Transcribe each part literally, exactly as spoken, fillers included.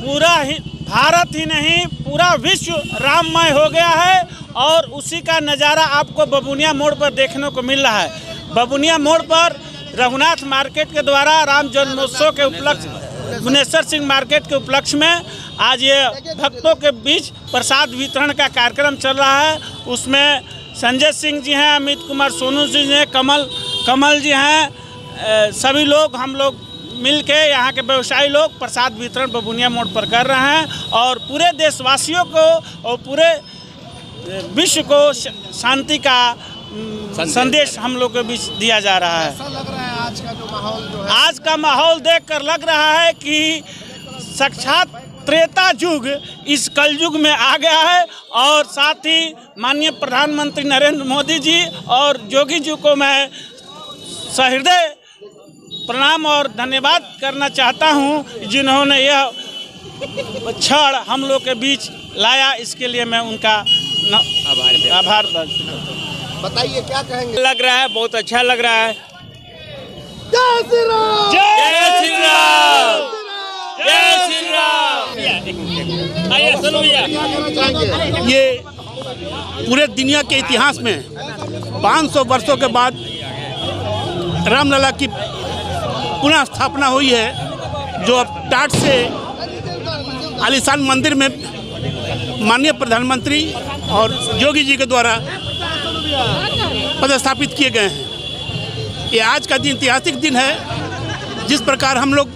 पूरा ही भारत ही नहीं पूरा विश्व राममय हो गया है और उसी का नज़ारा आपको बबुनिया मोड़ पर देखने को मिल रहा है। बबुनिया मोड़ पर रघुनाथ मार्केट के द्वारा राम जन्मोत्सव के उपलक्ष्य गुनेश्वर सिंह मार्केट के उपलक्ष्य में आज ये भक्तों के बीच प्रसाद वितरण का कार्यक्रम चल रहा है। उसमें संजय सिंह जी हैं, अमित कुमार सोनू जी हैं, कमल कमल जी हैं, सभी लोग हम लोग मिल के यहाँ के व्यवसायी लोग प्रसाद वितरण बबुनिया मोड़ पर कर रहे हैं और पूरे देशवासियों को और पूरे विश्व को शांति का संदेश हम लोग के बीच दिया जा रहा है। ऐसा लग रहा है आज का जो माहौल जो है, आज का माहौल देखकर लग रहा है कि साक्षात त्रेता युग इस कलयुग में आ गया है और साथ ही माननीय प्रधानमंत्री नरेंद्र मोदी जी और योगी जी को मैं सहृदय प्रणाम और धन्यवाद करना चाहता हूं, जिन्होंने यह क्षण हम लोग के बीच लाया। इसके लिए मैं उनका आभार बताइए क्या कहेंगे। लग रहा है, बहुत अच्छा लग रहा है। जय श्री राम, जय श्री राम, जय श्री राम। आइए सुनो भैया। ये पूरे दुनिया के इतिहास में पाँच सौ वर्षों के बाद रामलला की पुनः स्थापना हुई है, जो अब टाट से आलीशान मंदिर में माननीय प्रधानमंत्री और योगी जी के द्वारा पदस्थापित किए गए हैं। ये आज का दिन ऐतिहासिक दिन है। जिस प्रकार हम लोग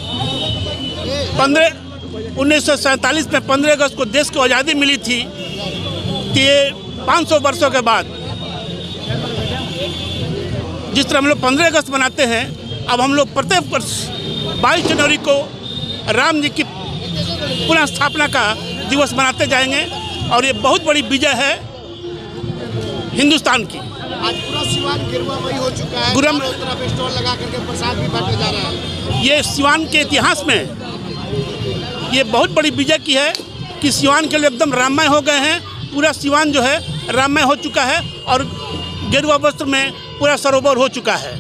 पंद्रह उन्नीस सौ सैंतालीस में पंद्रह अगस्त को देश को आज़ादी मिली थी, तो ये पाँच सौ वर्षों के बाद जिस तरह हम लोग पंद्रह अगस्त मनाते हैं, अब हम लोग प्रत्येक वर्ष बाईस जनवरी को राम जी की पुनः स्थापना का दिवस मनाते जाएंगे और ये बहुत बड़ी विजय है हिंदुस्तान की। आज पूरा सिवान गिरवामयी हो चुका है, गुरम चारों तरफ स्टॉल लगा करके प्रसाद भी बांटा जा रहा है। ये सिवान के इतिहास में ये बहुत बड़ी विजय की है कि सिवान के लिए एकदम राममय हो गए हैं। पूरा सिवान जो है राममय हो चुका है और गेरुआ वस्त्र में पूरा सरोवर हो चुका है।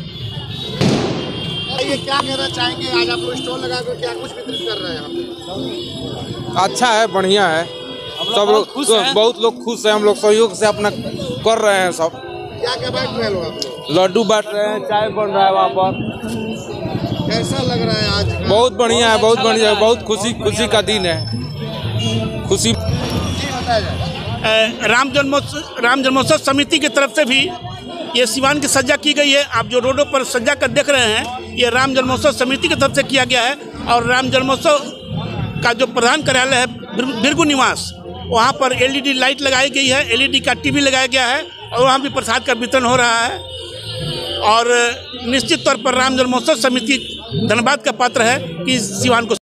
ये क्या कहना चाहेंगे, आज आप लोग स्टॉल लगा कर क्या कुछ वितरित कर रहे हैं? अच्छा है, बढ़िया है, सब लोग खुश हैं, बहुत लोग खुश हैं। हम लोग सहयोग से अपना कर रहे हैं। सब क्या क्या बांट रहे हो आप लोग? लड्डू बांट रहे हैं, चाय बन रहा है वहाँ पर। कैसा लग रहा है आज का? बहुत बढ़िया है, बहुत बढ़िया है, बहुत खुशी खुशी का दिन है, खुशी। राम जन्मोत्सव राम जन्मोत्सव समिति की तरफ से भी ये सिवान की सज्जा की गई है। आप जो रोडों पर सज्जा कर देख रहे हैं, ये राम जन्मोत्सव समिति की तरफ से किया गया है। और राम जन्मोत्सव का जो प्रधान कार्यालय है बिरगु निवास, वहाँ पर एलईडी लाइट लगाई गई है, एलईडी का टीवी लगाया गया है और वहाँ भी प्रसाद का वितरण हो रहा है। और निश्चित तौर पर राम जन्मोत्सव समिति धन्यवाद का पात्र है कि सिवान को